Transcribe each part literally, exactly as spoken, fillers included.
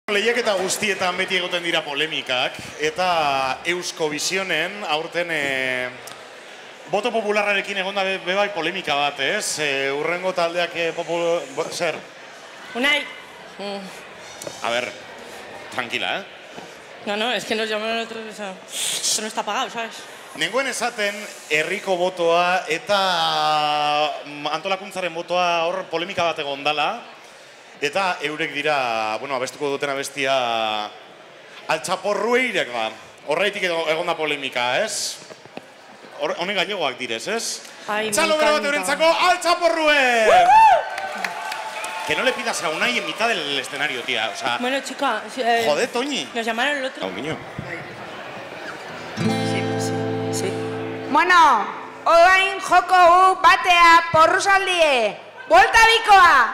Lehiaketa guztietan beti egoten dira polemikak, eta Eusko Bizionen aurten boto popularrarekin egonda bebai polemika bat, ez? Urrengo taldeak zer? Unai. A ver, tranquila, eh? No, no, es que nos llamaron otros, o sea, esto no está pagado, ¿sabes? Nengoen esaten herriko botoa eta antolakuntzaren botoa hor polemika bat egon dala, eta eurek dira, bueno, abestuko duten abestia altxaporrueirak da. Horreitik egon da polemika, ez? Honen gallegoak direz, ez? Txalo bero bat eurentzako altxaporrue! Que no le pidas a Unai en mitad del escenario, tía, o sea... Bueno, chica... Joder, Toñi. Nos llamaron el otro... A un niño. Sí, sí, sí. Bueno, oain joko u batea porrusaldie. Buelta bikoa!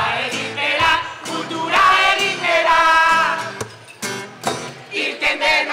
Irten